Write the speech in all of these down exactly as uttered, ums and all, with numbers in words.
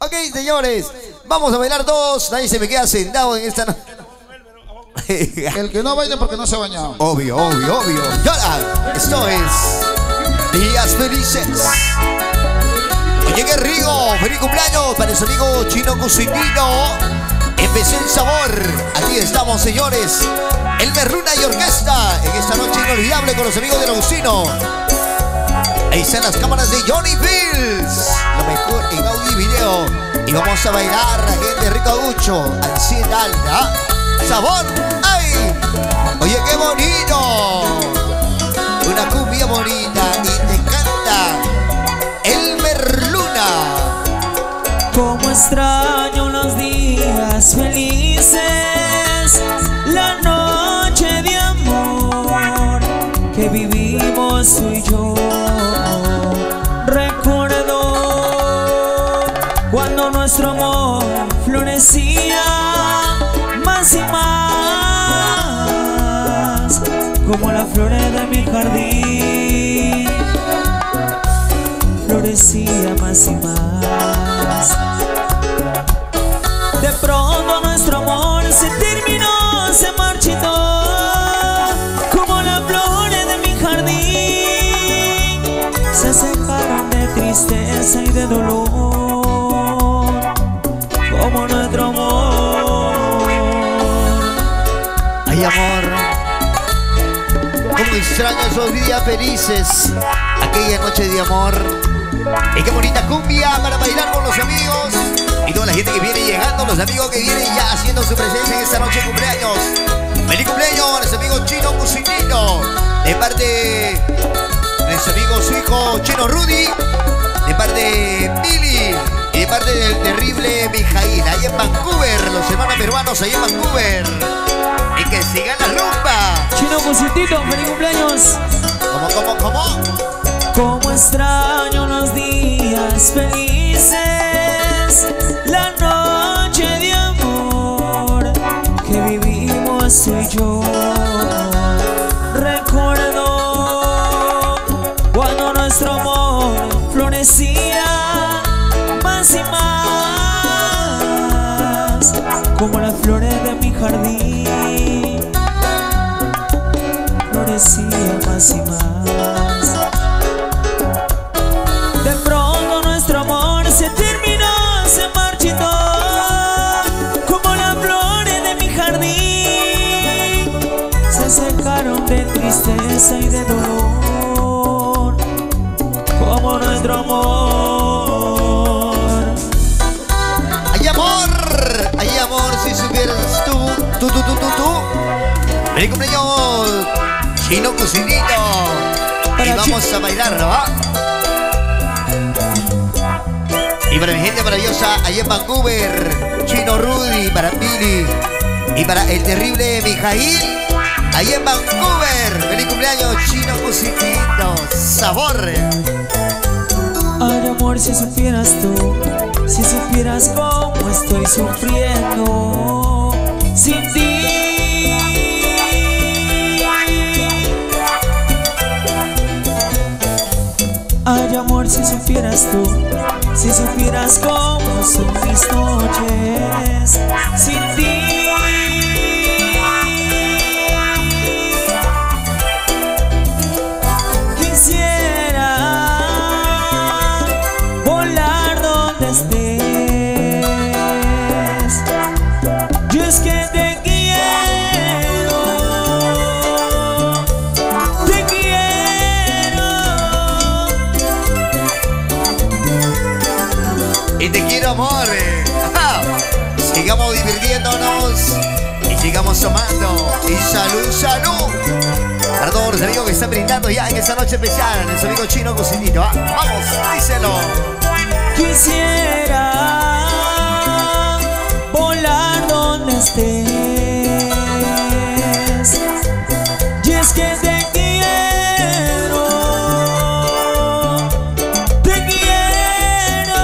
Ok, señores, vamos a bailar todos. Nadie se me queda sentado en esta noche. El que no baile porque no se ha bañado. Obvio, obvio, obvio. Y ahora, esto es Días Felices. Oye, qué rico. Feliz cumpleaños para su amigo Chino Cusitino. Empecé el sabor. Aquí estamos, señores. El Merluna y Orquesta. En esta noche inolvidable con los amigos de Agustino. Ahí están las cámaras de Johnny Fields. Lo mejor en audio y video. Y vamos a bailar a gente rico agucho. Ansiedad alta. Sabor. ¡Ay! Oye, qué bonito. Una cumbia bonita. Y te canta el Merluna. Como extraño los días felices, la noche de amor que vivimos tú y yo. Recuerdo cuando nuestro amor florecía más y más, como las flores de mi jardín, florecía más y más. De pronto nuestro amor se terminó, se marchitó, como las flores de mi jardín, se secaron de tristeza y de dolor, como nuestro amor. Ay, amor, cómo extraño esos días felices, aquella noche de amor. Y qué bonita cumbia para bailar con los amigos y toda la gente que viene llegando, los amigos que vienen ya haciendo su presencia en esta noche de cumpleaños. ¡Feliz cumpleaños a nuestro amigo Chino Cusitino! De parte de nuestro amigo su hijo Chino Rudy, de parte de Billy y de parte del terrible Mijail, ahí en Vancouver, los hermanos peruanos ahí en Vancouver. Y que siga la rumba. Chino Cusitino, feliz cumpleaños. ¿Cómo, cómo, cómo? Como extraño los días felices, la noche de amor que vivimos tú y yo. Recuerdo cuando nuestro amor florecía más y más, como las flores de mi jardín, florecía más y más. De pronto nuestro amor se terminó, se marchitó, como las flores de mi jardín, se secaron de tristeza y de dolor, como nuestro amor. ¡Ay, amor! ¡Ay, amor! Si supieras tú, tú, tú, tú, tú, tú. ¡Feliz cumpleaños, Chino Cusitino! Y vamos a bailar, ¿no? Y para mi gente maravillosa allá en Vancouver, Chino Rudy, para Billy y para el terrible Mijail, allá en Vancouver. ¡Feliz cumpleaños, Chino Cusitino! ¡Sabor! Ay, amor, si supieras tú, si supieras cómo estoy sufriendo sin ti. Ay, amor, si supieras tú, si supieras cómo son mis noches sin ti. Quisiera volar donde estés. Yo es que te quiero, te quiero. Y te quiero, amor. ¡Ajá! Sigamos divirtiéndonos y sigamos tomando. Y salud, salud. Para todos los amigos que están brindando ya en esta noche especial, nuestro amigo Chino Cusitino. ¿Ah? Vamos, díselo. Quisiera volar donde estés. Y es que te quiero, te quiero.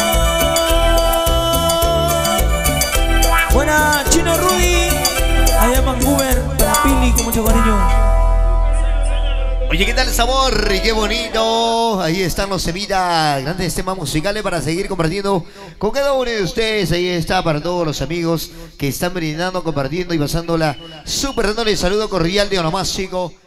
Buena, Chino Rudy, allá en Vancouver, para Pili con mucho cariño. Oye, ¿qué tal el sabor? Y qué bonito. Ahí están los Semita, grandes temas musicales para seguir compartiendo con cada uno de ustedes. Ahí está para todos los amigos que están brindando, compartiendo y pasándola súper dándole saludo cordial de onomástico.